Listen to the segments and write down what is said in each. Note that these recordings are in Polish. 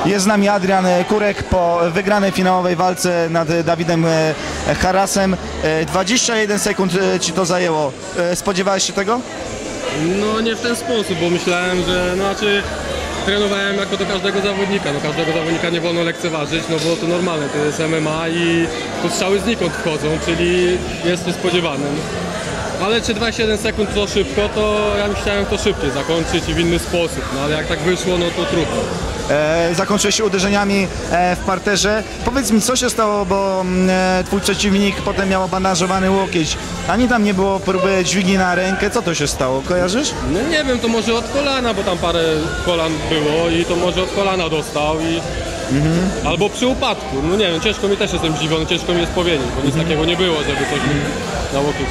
Jest z nami Adrian Kurek po wygranej finałowej walce nad Dawidem Harasem. 21 sekund ci to zajęło. Spodziewałeś się tego? No nie w ten sposób, bo myślałem, że trenowałem jako do każdego zawodnika. Każdego zawodnika nie wolno lekceważyć, bo to normalne, to jest MMA i tu strzały znikąd wchodzą, czyli jest to spodziewane. Ale czy 21 sekund to szybko, to ja chciałem to szybciej zakończyć i w inny sposób, ale jak tak wyszło, to trudno. Zakończyłeś się uderzeniami w parterze. Powiedz mi, co się stało, bo twój przeciwnik potem miał bandażowany łokieć. Ani tam nie było próby dźwigni na rękę. Co to się stało? Kojarzysz? No nie wiem, to może od kolana, bo tam parę kolan było i to może od kolana dostał i... Albo przy upadku. No nie wiem, ciężko mi też jestem zdziwiony, ciężko mi jest powiedzieć, bo nic takiego nie było, żeby coś na łokieć.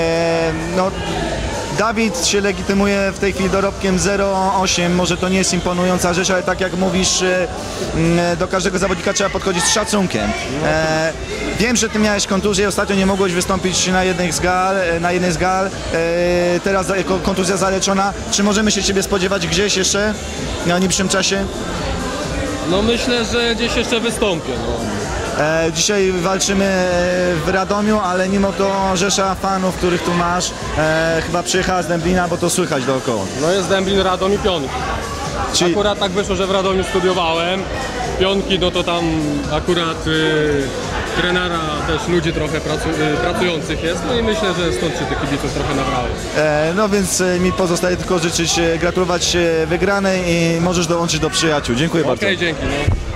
Dawid się legitymuje w tej chwili dorobkiem 0,8. Może to nie jest imponująca rzecz, ale tak jak mówisz, do każdego zawodnika trzeba podchodzić z szacunkiem. Wiem, że ty miałeś kontuzję, ostatnio nie mogłeś wystąpić na jednej z gal. Teraz kontuzja zaleczona. Czy możemy się ciebie spodziewać gdzieś jeszcze w najbliższym czasie? No myślę, że gdzieś jeszcze wystąpię. Dzisiaj walczymy w Radomiu, ale mimo to rzesza fanów, których tu masz, chyba przyjechała z Dęblina, bo to słychać dookoła. No jest Dęblin, Radom i Pionki. Czyli... Akurat tak wyszło, że w Radomiu studiowałem. Pionki, to tam akurat trenera też ludzi trochę pracujących jest. No i myślę, że stąd się tych kibiców trochę nabrało. No więc mi pozostaje tylko życzyć, gratulować wygranej i możesz dołączyć do przyjaciół. Dziękuję bardzo. Okej, dzięki.